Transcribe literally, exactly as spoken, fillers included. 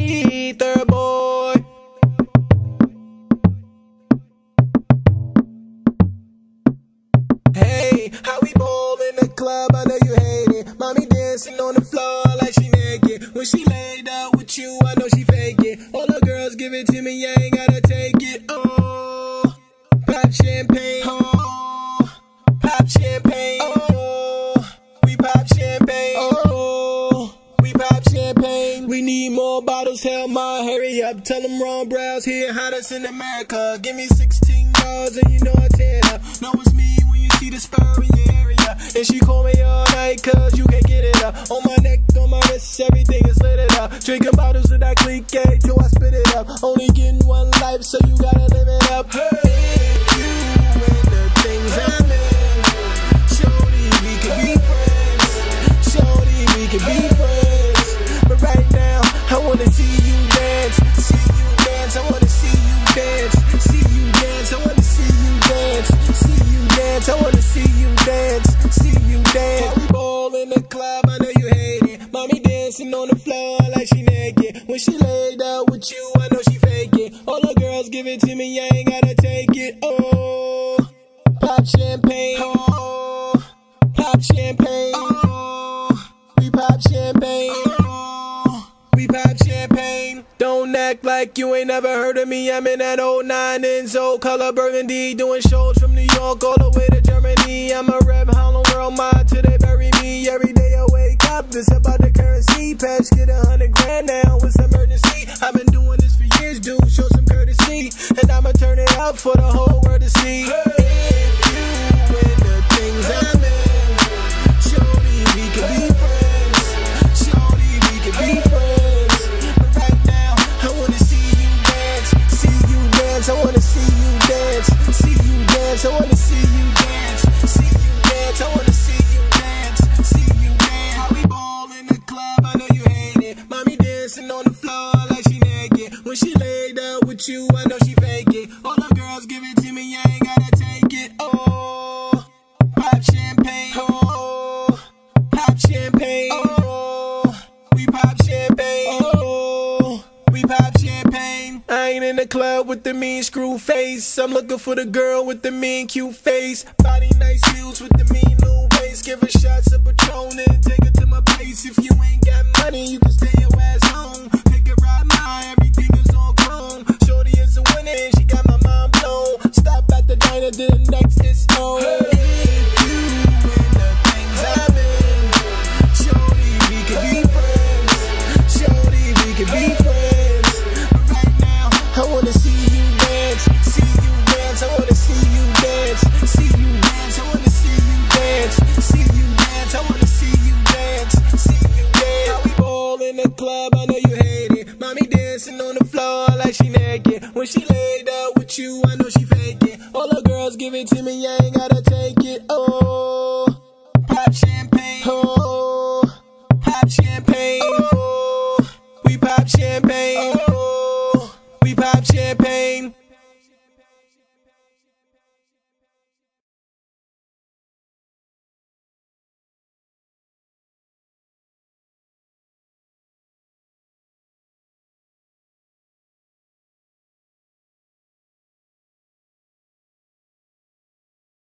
ether, boy. Hey, how we ball in the club, I know you hate it. Mommy dancing on the floor like she naked. When she laid up with you, I know she fake it. All the girls give it to me, I ain't gotta take it. Oh, pop champagne. Oh, pop champagne. Oh, we pop champagne. Oh, we pop champagne. We need more bottles, hell my, hurry up. Tell them Ron Browns here, hottest in America. Give me sixteen bars and you know I tear it up. Know it's me when you see the spur in your area. And she call me all night cause you can't get it up. On my neck, on my wrist, everything is lit it up. Drinking bottles of that clique till I spit it up. Only getting one life so you gotta live it up. Hey, if you and the things I'm in, shorty, we can be friends. Shorty, we can be friends. But right now, I wanna see you dance. See you dance, I wanna see you dance. See you dance, I wanna see you dance. See you dance, I wanna see you dance. See you dance. How we ball in the club, I know you hate it. Mommy dancing on the floor like she naked. When she laid out with you, I know she fake it. All the girls give it to me, I ain't gotta take it. Oh, pop champagne. Oh, pop champagne. Oh, we pop champagne. Oh, we pop champagne. Don't act like you ain't never heard of me. I'm in that old nine Enzo, color burgundy, doing shows from New York all the way to Germany. I'm a rep Harlem World mod till they bury me. Every day I wake up, it's about the currency. Patch get a hundred grand now, it's emergency. I've been doing this for years, dude, show some courtesy. And I'ma turn it up for the whole world to see. Hey, if you and the things I'm in, shorty, we can be friends. Shorty, we can be friends. But right now, I wanna see you dance. See you dance, I wanna see you dance. See you dance, I wanna see you dance. See you dance, I wanna see you dance. See you dance. How we ball in the club, I know you hate it. Mommy dancing on the floor like she naked. When she laid up with you, I know she fake it. All the girls give it to me, I ain't gotta take it. Oh, pop champagne. Oh, pop champagne. Oh, we pop champagne. Oh, we pop champagne. I ain't in the club with the mean screw face. I'm looking for the girl with the mean cute face. Body nice heels with the mean little waist. Give her shots of Patron and take her to my place. If